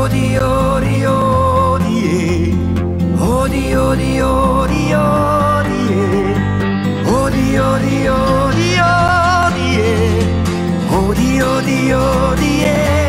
Odi, odi, odi, odi, odi, odi, odi, odi, odi, odi, odi, odi, odi,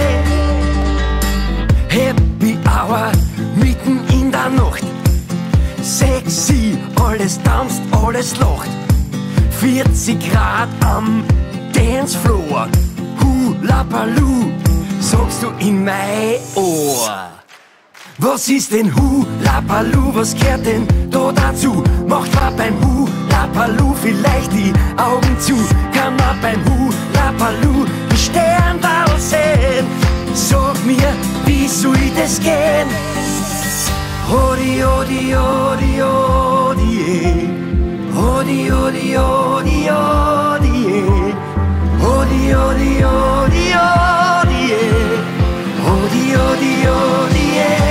Happy Hour, mitten in der Nacht. Sexy, alles tanzt, alles lacht. 40 Grad am Dancefloor. Hula Baloo, sagst du in mein Ohr. Was ist denn Hula Baloo, was gehört denn da dazu? Macht man beim Hula Baloo vielleicht die Augen zu? Kann man beim Hula Baloo die Sternwall sehen? Sag mir, wie soll das gehen? Odi, odi, odi, odi, odi, odi, odi, odi, odi, odi, odi, odi, odi, odi,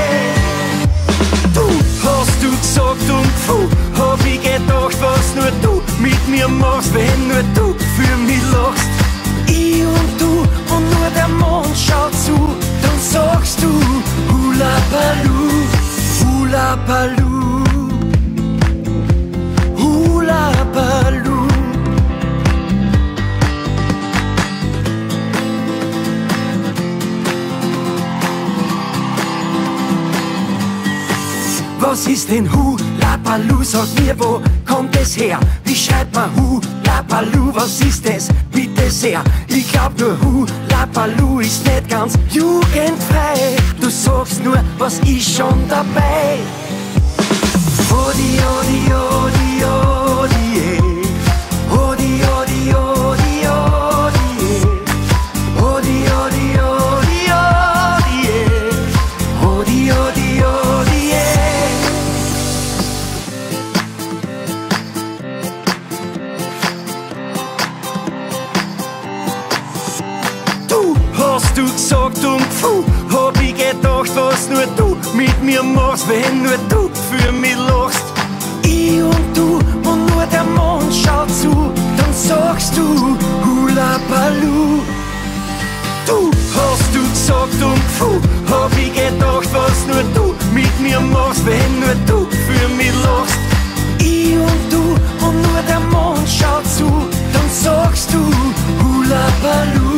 Du hast du gesagt und pfuh, hab ich gedacht, was nur du mit mir machst, wenn nur du für mich lachst. Ich und du und nur der Mond schaut zu, dann sagst du Hula Baloo, Hula Baloo, Hula Baloo. Was ist denn Hula Baloo? Sag mir, wo kommt es her? Wie schreibt man Hula Baloo? Was ist es? Bitte sehr. Ich glaub nur Hula Baloo ist nicht ganz jugendfrei. Du sagst nur, was ist schon dabei? Odi, odi, odi, odi, odi, odi, odi, odi, odi, odi, odi, odi, odi, odi, Du hast du gesagt und pfuh, hab ich gedacht, was nur du mit mir machst, wenn nur du für mich lachst. Ich und du und nur der Mond schaut zu, dann sagst du Hula Baloo. Du hast du gesagt und pfuh, hab ich gedacht, was nur du mit mir machst, wenn nur du für mich lachst. Ich und du und nur der Mond schaut zu, dann sagst du Hula Baloo.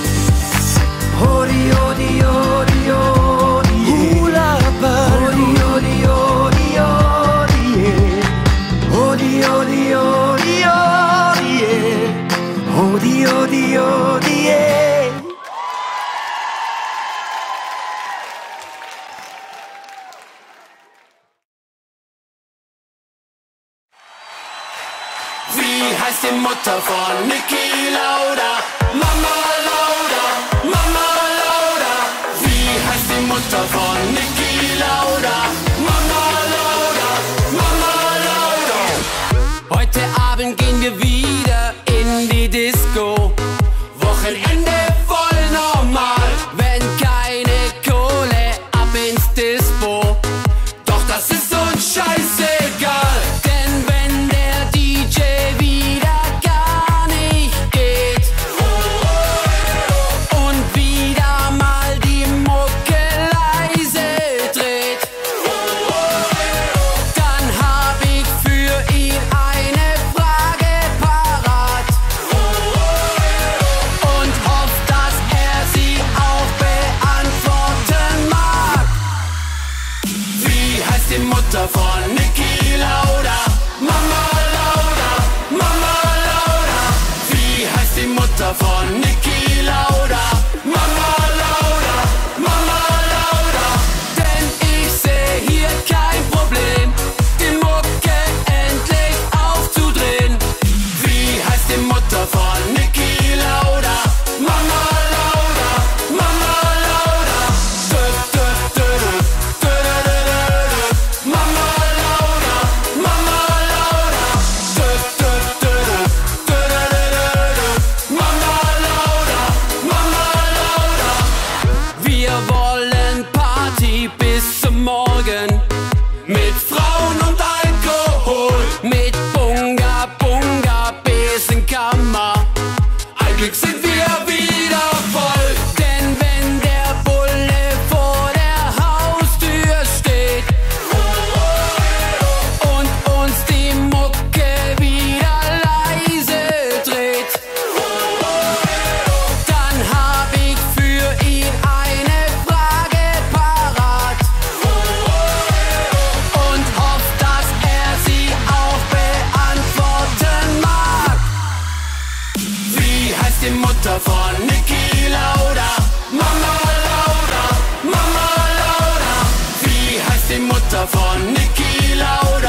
Odi, odi, odi, odi, Hula Baloo. Odi, odi, odi, odi, odi, odi, odi, odi, odi, odi, Wie heißt die Mutter von Niki Lauda? Mama Lauda, Mama Lauda. Wie heißt die Mutter von Niki Lauda? Mama Lauda, Mama Lauda. Heute Abend gehen wir wieder in die Disco. Wochenende voll normal, wenn keine Kohle, ab ins Dispo. Doch das ist uns scheißegal, denn wenn der DJ wieder gar nicht geht, Mutter von Niki Lauda? Mama Lauda, Mama Lauda. Wie heißt die Mutter von Niki Lauda?